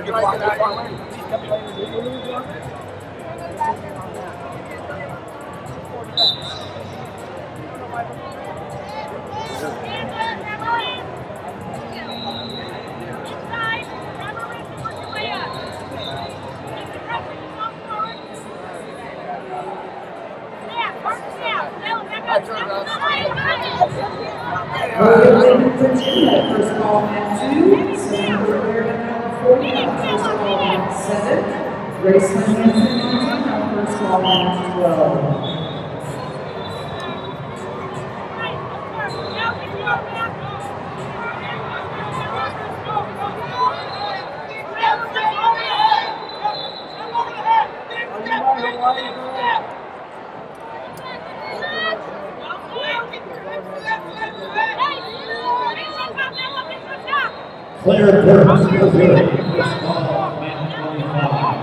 Virginia, first ball at 2. Susan Rivera, number 40, first ball at 7. Grace Hanson, Montana, first ball at 12. Claire Burns, Missouri, first ball at 25.